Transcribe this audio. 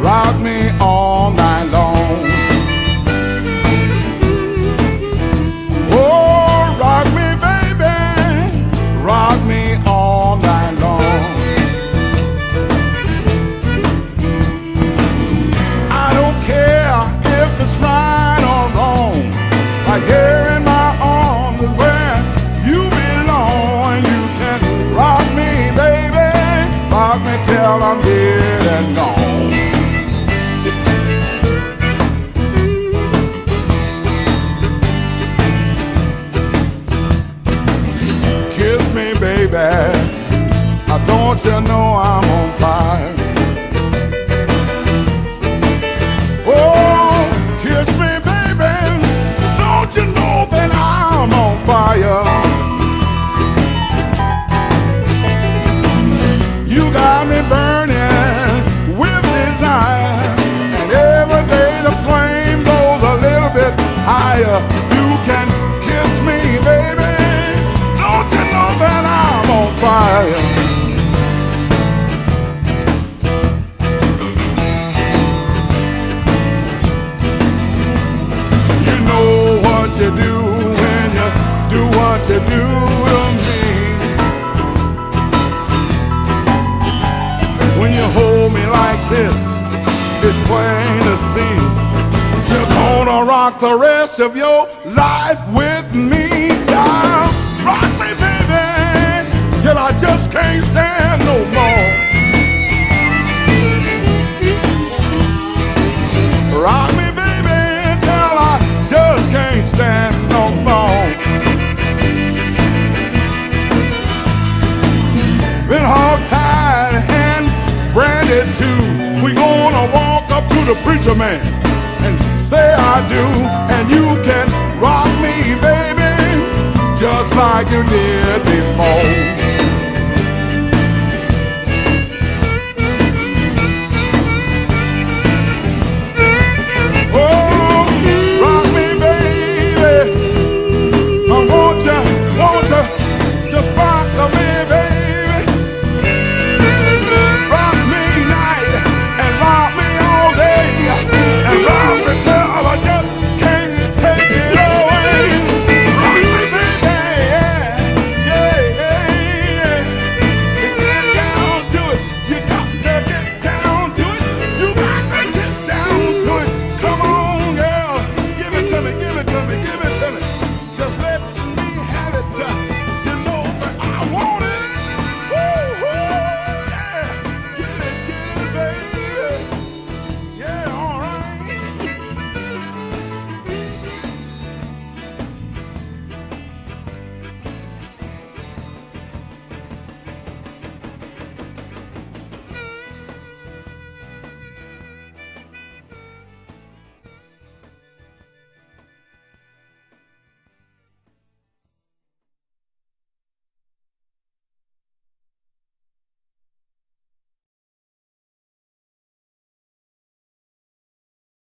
rock me all night long. Oh, rock me, baby, rock me all night long. I don't care if it's right or wrong, right here in my arms is where you belong. You can rock me, baby, rock me till I'm dead and gone. Kiss me, baby, don't you know I'm on fire? Oh, kiss me, baby, don't you know that I'm on fire? You got me burning with desire, and every day the flame goes a little bit higher. You can kiss me, baby, don't you know that I'm on fire? You know what you do when you do what you do to me. When you hold me like this, it's plain to see you're gonna rock the rest of your life with me. Child, rock me, baby, till I just can't stand no more. Rock me, baby, till I just can't stand no more. Been hog-tied and branded too. We gonna walk up to the preacher man and say I do, and you can rock me, baby, just like you did before.